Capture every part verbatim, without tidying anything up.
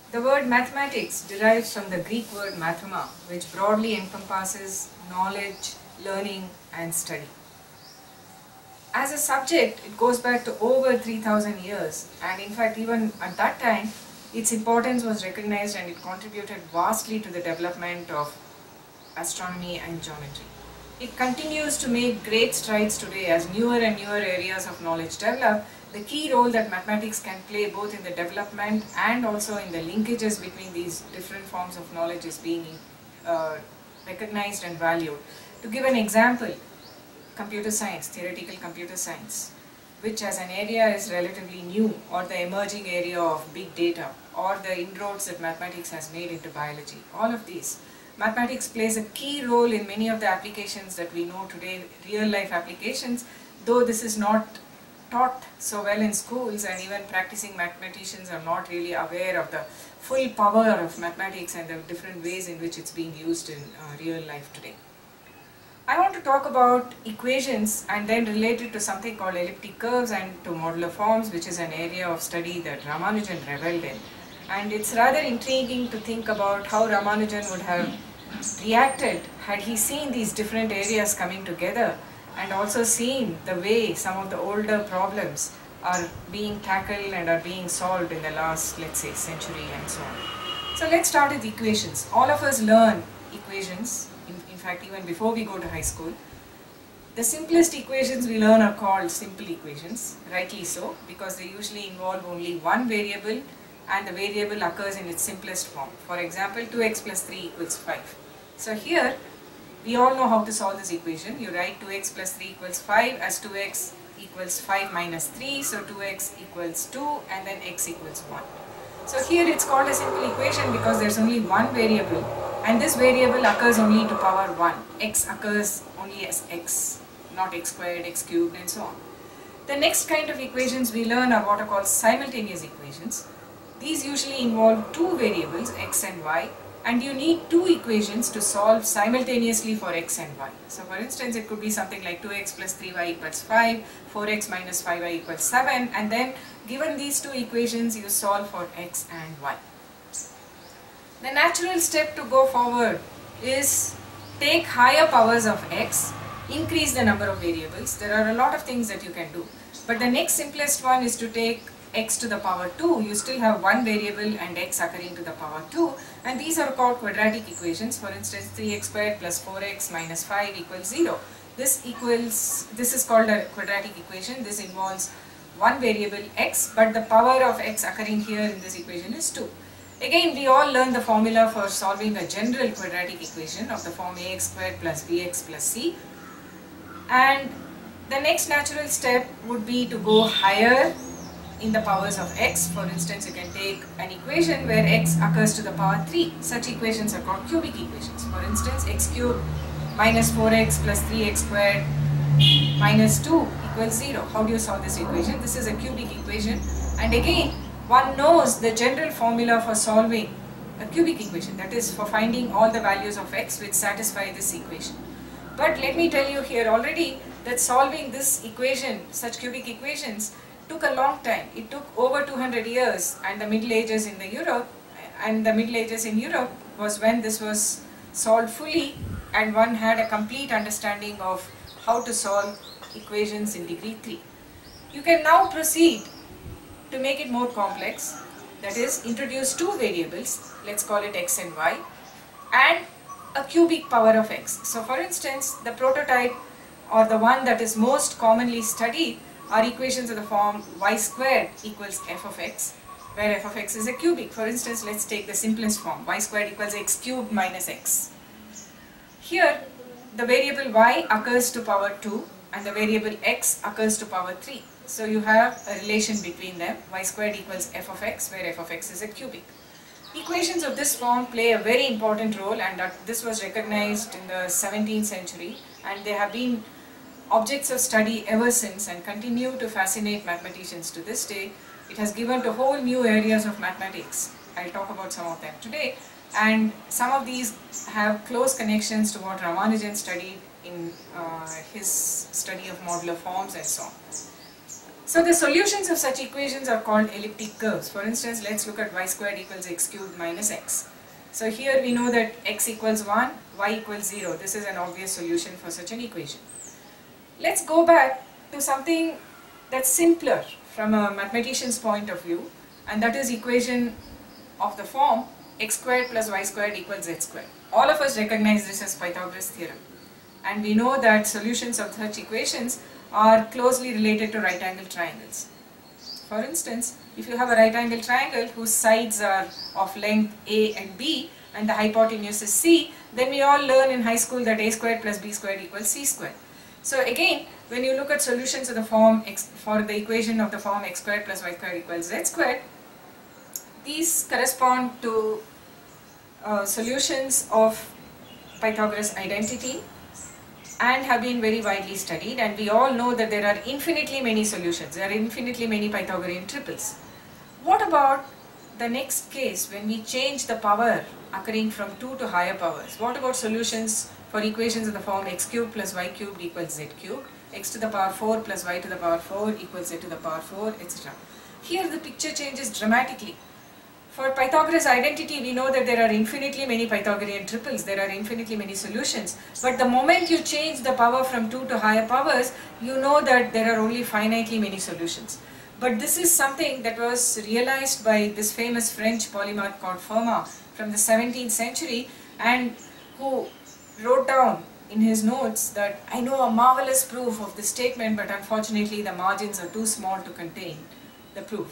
The word mathematics derives from the Greek word mathema, which broadly encompasses knowledge, learning and study. As a subject, it goes back to over three thousand years, and in fact even at that time, its importance was recognized and it contributed vastly to the development of astronomy and geometry. It continues to make great strides today as newer and newer areas of knowledge develop. The key role that mathematics can play both in the development and also in the linkages between these different forms of knowledge is being uh, recognized and valued. To give an example, computer science, theoretical computer science, which as an area is relatively new, or the emerging area of big data, or the inroads that mathematics has made into biology, all of these. Mathematics plays a key role in many of the applications that we know today, real life applications, though this is not taught so well in schools, and even practicing mathematicians are not really aware of the full power of mathematics and the different ways in which it's being used in uh, real life today. I want to talk about equations and then relate it to something called elliptic curves and to modular forms, which is an area of study that Ramanujan reveled in. And it's rather intriguing to think about how Ramanujan would have reacted had he seen these different areas coming together, and also seen the way some of the older problems are being tackled and are being solved in the last, let's say, century and so on. So let's start with equations. All of us learn equations, in, in fact even before we go to high school. The simplest equations we learn are called simple equations, rightly so, because they usually involve only one variable and the variable occurs in its simplest form. For example, two x plus three equals five. So here, we all know how to solve this equation. You write two x plus three equals five as two x equals five minus three, so two x equals two and then x equals one. So here it's called a simple equation because there's only one variable and this variable occurs only to power one. X occurs only as x, not x squared, x cubed and so on. The next kind of equations we learn are what are called simultaneous equations. These usually involve two variables, x and y, and you need two equations to solve simultaneously for x and y. So for instance, it could be something like two x plus three y equals five, four x minus five y equals seven, and then given these two equations you solve for x and y. The natural step to go forward is take higher powers of x, increase the number of variables. There are a lot of things that you can do, but the next simplest one is to take x to the power two. You still have one variable and x occurring to the power two, and these are called quadratic equations. For instance, three x squared plus four x minus five equals zero. This equals, this is called a quadratic equation. This involves one variable x, but the power of x occurring here in this equation is two. Again, we all learn the formula for solving a general quadratic equation of the form ax squared plus bx plus c, and the next natural step would be to go higher in the powers of x. For instance, you can take an equation where x occurs to the power three. Such equations are called cubic equations. For instance, x cubed minus four x plus three x squared minus two equals zero. How do you solve this equation? This is a cubic equation, and again one knows the general formula for solving a cubic equation, that is for finding all the values of x which satisfy this equation. But let me tell you here already that solving this equation, such cubic equations, took a long time. It took over two hundred years, and the Middle Ages in the Europe and the Middle Ages in Europe was when this was solved fully, and one had a complete understanding of how to solve equations in degree three. You can now proceed to make it more complex, that is introduce two variables, let's call it x and y, and a cubic power of x. So for instance, the prototype or the one that is most commonly studied are equations of the form y squared equals f of x, where f of x is a cubic. For instance, let's take the simplest form, y squared equals x cubed minus x. Here, the variable y occurs to power two and the variable x occurs to power three. So you have a relation between them, y squared equals f of x, where f of x is a cubic. Equations of this form play a very important role, and that this was recognized in the seventeenth century, and they have been objects of study ever since and continue to fascinate mathematicians to this day. It has given to whole new areas of mathematics. I'll talk about some of them today, and some of these have close connections to what Ramanujan studied in uh, his study of modular forms and so on. So the solutions of such equations are called elliptic curves. For instance, let's look at y squared equals x cubed minus x. So here we know that x equals one, y equals zero. This is an obvious solution for such an equation. Let's go back to something that's simpler from a mathematician's point of view, and that is equation of the form x squared plus y squared equals z squared. All of us recognize this as Pythagoras theorem, and we know that solutions of such equations are closely related to right angle triangles. For instance, if you have a right angle triangle whose sides are of length a and b and the hypotenuse is c, then we all learn in high school that a squared plus b squared equals c squared. So again, when you look at solutions of the form x for the equation of the form x squared plus y squared equals z squared, these correspond to uh, solutions of Pythagoras identity and have been very widely studied, and we all know that there are infinitely many solutions. There are infinitely many Pythagorean triples. What about the next case when we change the power occurring from two to higher powers? What about solutions for equations of the form x cubed plus y cubed equals z cubed, x to the power four plus y to the power four equals z to the power four, et cetera. Here the picture changes dramatically. For Pythagoras identity, we know that there are infinitely many Pythagorean triples, there are infinitely many solutions, but the moment you change the power from two to higher powers, you know that there are only finitely many solutions. But this is something that was realized by this famous French polymath called Fermat from the seventeenth century, and who wrote down in his notes that I know a marvelous proof of this statement, but unfortunately the margins are too small to contain the proof.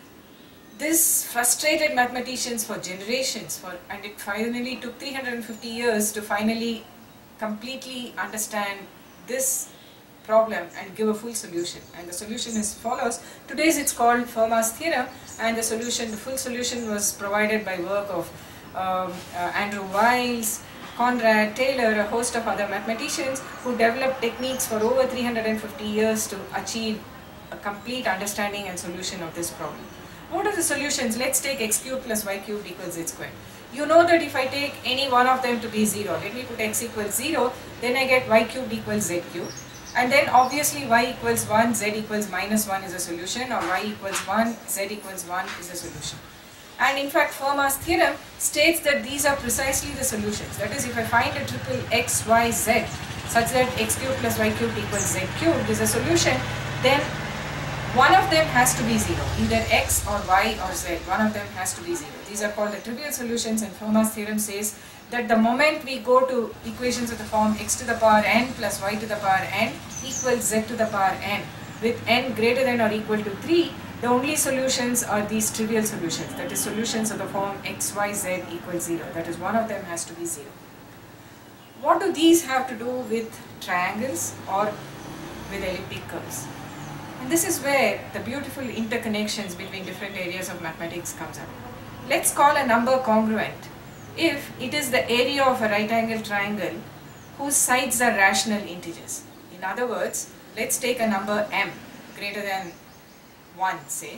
This frustrated mathematicians for generations, for, and it finally took three hundred fifty years to finally completely understand this problem and give a full solution. And the solution is follows. Today's it's called Fermat's theorem, and the solution, the full solution was provided by work of um, uh, Andrew Wiles, Conrad, Taylor, a host of other mathematicians who developed techniques for over three hundred fifty years to achieve a complete understanding and solution of this problem. What are the solutions? Let's take x cubed plus y cubed equals z squared. You know that if I take any one of them to be zero, let me put x equals zero, then I get y cubed equals z cubed. And then obviously y equals one, z equals minus one is a solution, or y equals one, z equals one is a solution. And in fact, Fermat's theorem states that these are precisely the solutions. That is, if I find a triple x, y, z such that x cubed plus y cubed equals z cubed is a solution, then one of them has to be zero, either x or y or z, one of them has to be zero. These are called the trivial solutions, and Fermat's theorem says that the moment we go to equations of the form x to the power n plus y to the power n equals z to the power n, with n greater than or equal to three, the only solutions are these trivial solutions, that is solutions of the form x, y, z equals zero, that is one of them has to be zero. What do these have to do with triangles or with elliptic curves? And this is where the beautiful interconnections between different areas of mathematics comes up. Let's call a number congruent if it is the area of a right angle triangle whose sides are rational integers. In other words, let's take a number m greater than one, say.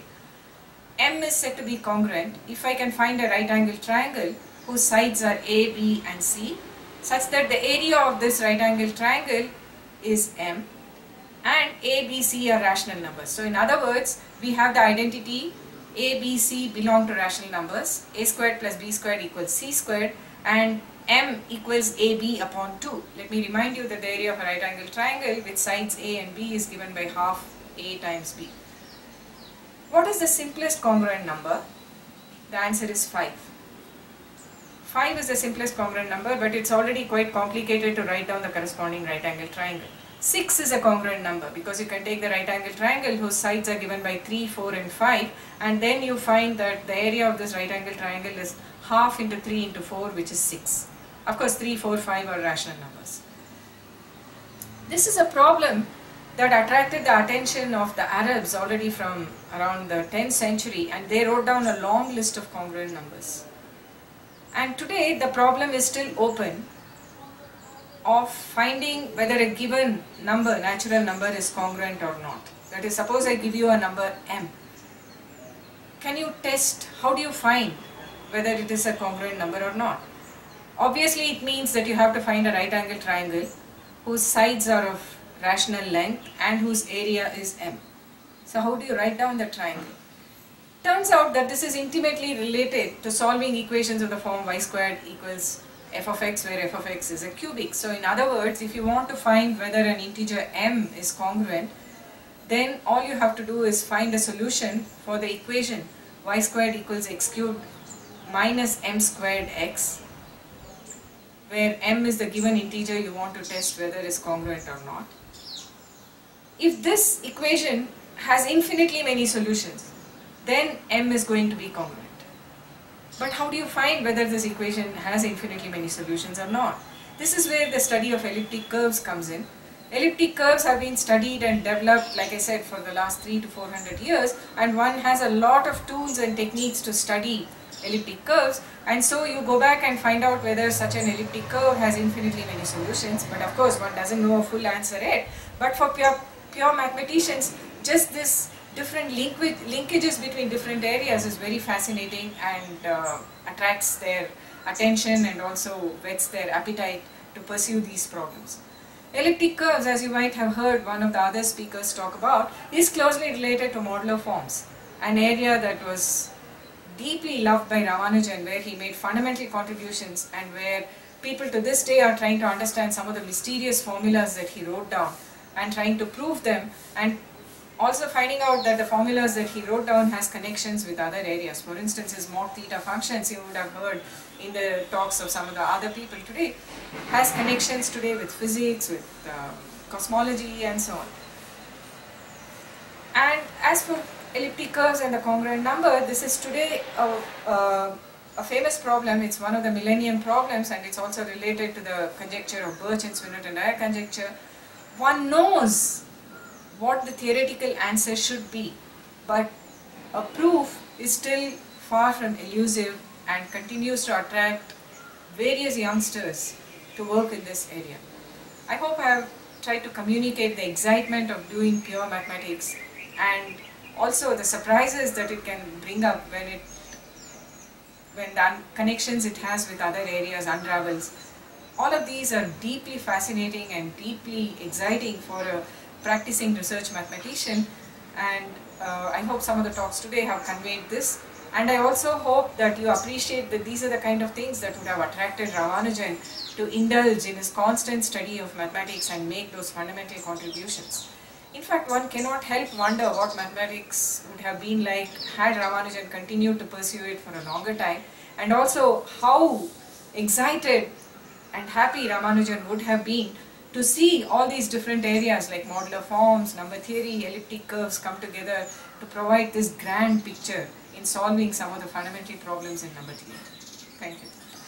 M is said to be congruent if I can find a right angle triangle whose sides are a, b and c, such that the area of this right angle triangle is m, and a, b, c are rational numbers. So in other words, we have the identity a, b, c belong to rational numbers, a squared plus b squared equals c squared, and m equals ab upon two. Let me remind you that the area of a right angle triangle with sides a and b is given by half a times b. What is the simplest congruent number? The answer is five. five is the simplest congruent number, but it's already quite complicated to write down the corresponding right angle triangle. six is a congruent number because you can take the right angle triangle whose sides are given by three, four and five, and then you find that the area of this right angle triangle is half into three into four, which is six. Of course, three, four, five are rational numbers. This is a problem that attracted the attention of the Arabs already from around the tenth century, and they wrote down a long list of congruent numbers. And today the problem is still open of finding whether a given number, natural number, is congruent or not. That is, suppose I give you a number m. Can you test, how do you find whether it is a congruent number or not? Obviously it means that you have to find a right angle triangle whose sides are of rational length and whose area is m. So how do you write down the triangle? Turns out that this is intimately related to solving equations of the form y squared equals f of x, where f of x is a cubic. So in other words, if you want to find whether an integer m is congruent, then all you have to do is find a solution for the equation y squared equals x cubed minus m squared x, where m is the given integer you want to test whether it is congruent or not. If this equation has infinitely many solutions, then m is going to be congruent. But how do you find whether this equation has infinitely many solutions or not? This is where the study of elliptic curves comes in. Elliptic curves have been studied and developed, like I said, for the last three to four hundred years, and one has a lot of tools and techniques to study elliptic curves, and so you go back and find out whether such an elliptic curve has infinitely many solutions. But of course one doesn't know a full answer yet. But for pure, pure mathematicians, just this different link with linkages between different areas is very fascinating and uh, attracts their attention and also whets their appetite to pursue these problems. Elliptic curves, as you might have heard one of the other speakers talk about, is closely related to modular forms, an area that was deeply loved by Ramanujan, where he made fundamental contributions and where people to this day are trying to understand some of the mysterious formulas that he wrote down and trying to prove them, and also finding out that the formulas that he wrote down has connections with other areas. For instance, his mod theta functions, you would have heard in the talks of some of the other people today, has connections today with physics, with uh, cosmology and so on. And as for elliptic curves and the congruent number, this is today a, a, a famous problem. It's one of the millennium problems, and it's also related to the conjecture of Birch and Swinnerton and Dyer conjecture. One knows what the theoretical answer should be, but a proof is still far from elusive and continues to attract various youngsters to work in this area. I hope I have tried to communicate the excitement of doing pure mathematics and also the surprises that it can bring up when it when the connections it has with other areas unravels. All of these are deeply fascinating and deeply exciting for a practicing research mathematician, and uh, I hope some of the talks today have conveyed this, and I also hope that you appreciate that these are the kind of things that would have attracted Ramanujan to indulge in his constant study of mathematics and make those fundamental contributions. In fact, one cannot help wonder what mathematics would have been like had Ramanujan continued to pursue it for a longer time, and also how excited and happy Ramanujan would have been to see all these different areas like modular forms, number theory, elliptic curves come together to provide this grand picture in solving some of the fundamental problems in number theory. Thank you.